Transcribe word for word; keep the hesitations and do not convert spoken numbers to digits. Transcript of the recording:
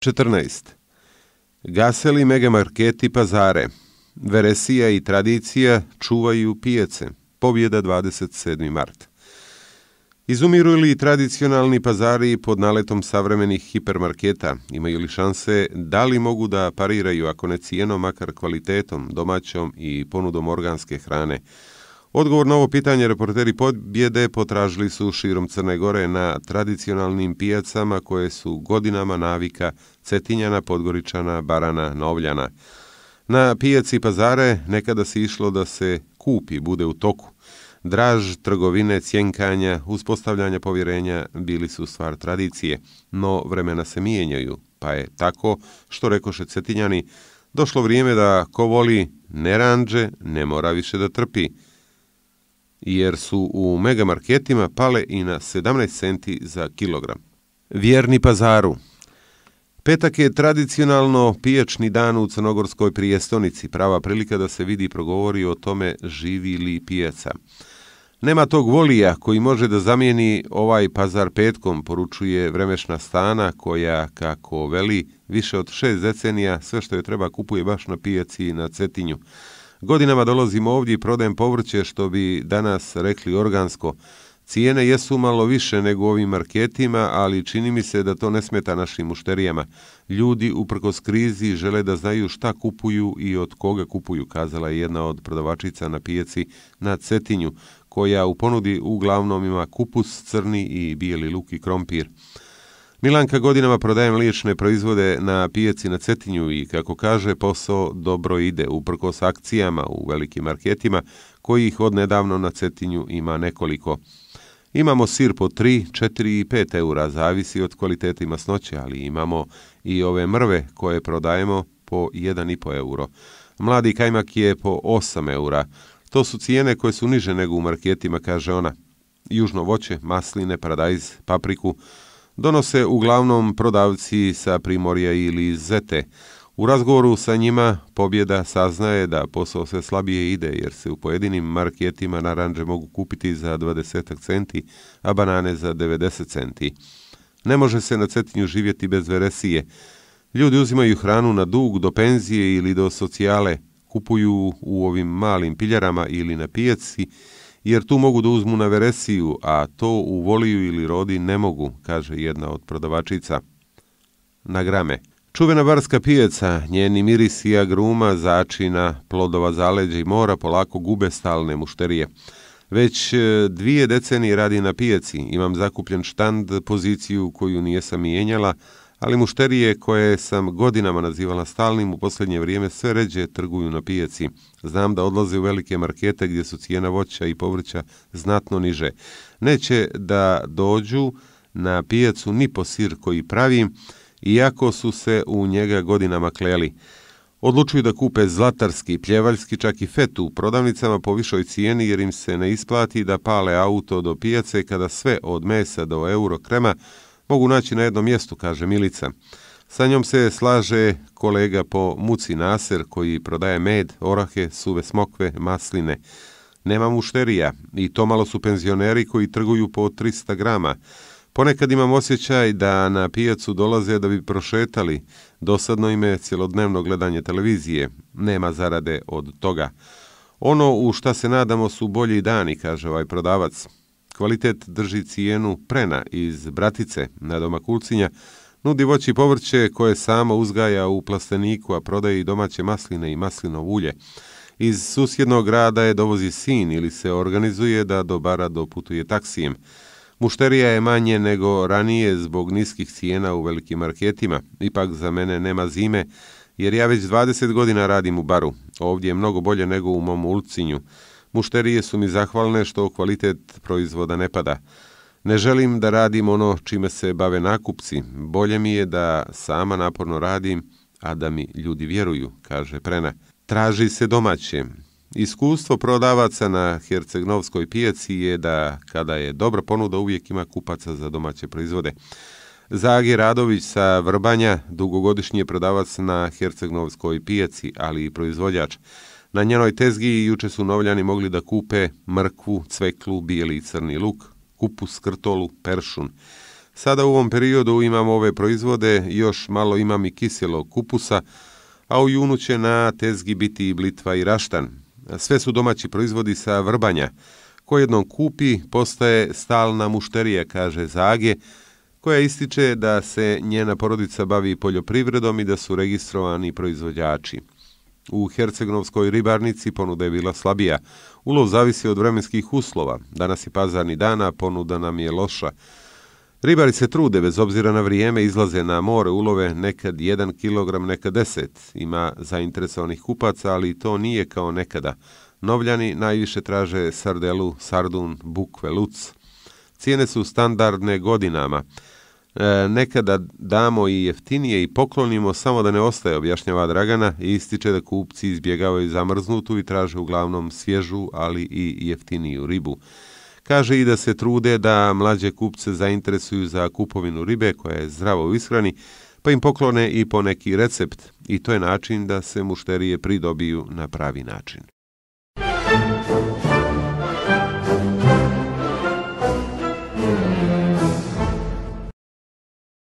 četrnaest. Gaseli megamarketi pazare. Veresija i tradicija čuvaju pijace. Pobjeda dvadeset sedmi mart. Izumiru li tradicionalni pazari pod naletom savremenih hipermarketa? Imaju li šanse, da li mogu da pariraju, ako ne cijenom, makar kvalitetom, domaćom i ponudom organske hrane? Odgovor na ovo pitanje reporteri Pobjede potražili su širom Crne Gore na tradicionalnim pijacama koje su godinama navika Cetinjana, Podgoričana, Barana, Novljana. Na pijaci pazare nekada se išlo da se kupi, bude u toku. Draž, trgovine, cjenkanja, uspostavljanja povjerenja bili su stvar tradicije, no vremena se mijenjaju, pa je tako, što rekoše Cetinjani, došlo vrijeme da ko voli ne ranđe, ne mora više da trpi, jer su u megamarketima pale i na sedamnaest centi za kilogram. Vjerni pazaru. Petak je tradicionalno pijačni dan u crnogorskoj prijestonici, prava prilika da se vidi i progovori o tome živi li pijaca. Nema tog volija koji može da zamijeni ovaj pazar petkom, poručuje vremešna stana koja, kako veli, više od šest decenija sve što je treba kupuje baš na pijaci na Cetinju. Godinama dolazim ovdje i prodajem povrće, što bi danas rekli organsko. Cijene jesu malo više nego u ovim marketima, ali čini mi se da to ne smeta našim mušterijama. Ljudi, uprkos krizi, žele da znaju šta kupuju i od koga kupuju, kazala je jedna od prodavačica na pijaci na Cetinju, koja u ponudi uglavnom ima kupus, crni i bijeli luk i krompir. Milanka, godinama prodaje mliječne proizvode na pijaci na Cetinju i, kako kaže, posao dobro ide, uprkos akcijama u velikim marketima, kojih odnedavno na Cetinju ima nekoliko. Imamo sir po tri, četiri i pet eura, zavisi od kvalitete i masnoće, ali imamo i ove mrve koje prodajemo po jedan i po euro. Mladi kajmak je po osam eura. To su cijene koje su niže nego u marketima, kaže ona. Južno voće, masline, paradajz, papriku donose uglavnom prodavci sa Primorja ili iz Zete. U razgovoru sa njima Pobjeda saznaje da posao sve slabije ide, jer se u pojedinim marketima naranđe mogu kupiti za dvadeset centi, a banane za devedeset centi. Ne može se na Cetinju živjeti bez veresije. Ljudi uzimaju hranu na dug do penzije ili do socijale, kupuju u ovim malim piljarama ili na pijaci, jer tu mogu da uzmu na veresiju, a to u Voliju ili Rodi ne mogu, kaže jedna od prodavačica. Na grame. Čuvena barska pijaca, njeni mirisi agruma, začina, plodova zaleđa i mora polako gube stalne mušterije. Već dvije decenije radi na pijaci, imam zakupljen štand, poziciju koju nijesam mijenjala, ali mušterije koje sam godinama nazivala stalnim u posljednje vrijeme sve ređe trguju na pijaci. Znam da odlaze u velike markete gdje su cijena voća i povrća znatno niže. Neće da dođu na pijacu ni po sir koji pravim, iako su se u njega godinama kleli. Odlučuju da kupe zlatarski, pljevaljski, čak i fetu u prodavnicama po višoj cijeni, jer im se ne isplati da pale auto do pijace kada sve od mesa do euro krema mogu naći na jednom mjestu, kaže Milica. Sa njom se slaže kolega po muci Naser, koji prodaje med, orahe, suve smokve, masline. Nema mušterija i to malo su penzioneri koji trguju po trista grama. Ponekad imam osjećaj da na pijacu dolaze da bi prošetali. Dosadno im je cjelodnevno gledanje televizije. Nema zarade od toga. Ono u šta se nadamo su bolji dani, kaže ovaj prodavac. Kvalitet drži cijenu Prena iz Bratice na Doma Kulcinja. Nudi voće i povrće koje sama uzgaja u plasteniku, a prodaje i domaće masline i maslinovo ulje. Iz susjednog grada je dovozi sin ili se organizuje da do bara doputuje taksijem. Mušterija je manje nego ranije zbog niskih cijena u velikim marketima. Ipak za mene nema zime, jer ja već dvadeset godina radim u baru. Ovdje je mnogo bolje nego u mom Ulcinju. Mušterije su mi zahvalne što kvalitet proizvoda ne pada. Ne želim da radim ono čime se bave nakupci. Bolje mi je da sama naporno radim, a da mi ljudi vjeruju, kaže Prena. Traži se domaće. Iskustvo prodavaca na Hercegnovskoj pijaci je da kada je dobra ponuda uvijek ima kupaca za domaće proizvode. Zagi Radović sa Vrbanja, dugogodišnji je prodavac na Hercegnovskoj pijaci, ali i proizvođač. Na njenoj tezgi juče su Novljani mogli da kupe mrkvu, cveklu, bijeli i crni luk, kupus, krtolu, peršun. Sada u ovom periodu imam ove proizvode, još malo imam i kiselog kupusa, a u junu će na tezgi biti i blitva i raštan. Sve su domaći proizvodi sa Vrbanja. Ko jednom kupi, postaje stalna mušterija, kaže Zage, koja ističe da se njena porodica bavi poljoprivredom i da su registrovani proizvođači. U hercegovskoj ribarnici ponuda je bila slabija. Ulov zavisi od vremenskih uslova. Danas je pazarni dan, a ponuda nam je loša. Ribari se trude, bez obzira na vrijeme, izlaze na more, ulove nekad jedan kilogram, nekad deset. Ima zainteresovanih kupaca, ali to nije kao nekada. Novljani najviše traže sardelu, sardun, bukve, luc. Cijene su standardne godinama. E, nekada damo i jeftinije i poklonimo, samo da ne ostaje, objašnjava Dragana, i ističe da kupci izbjegavaju zamrznutu i traže uglavnom svježu, ali i jeftiniju ribu. Kaže i da se trude da mlađe kupce zainteresuju za kupovinu ribe koja je zdravo u ishrani, pa im poklone i poneki recept. I to je način da se mušterije pridobiju na pravi način.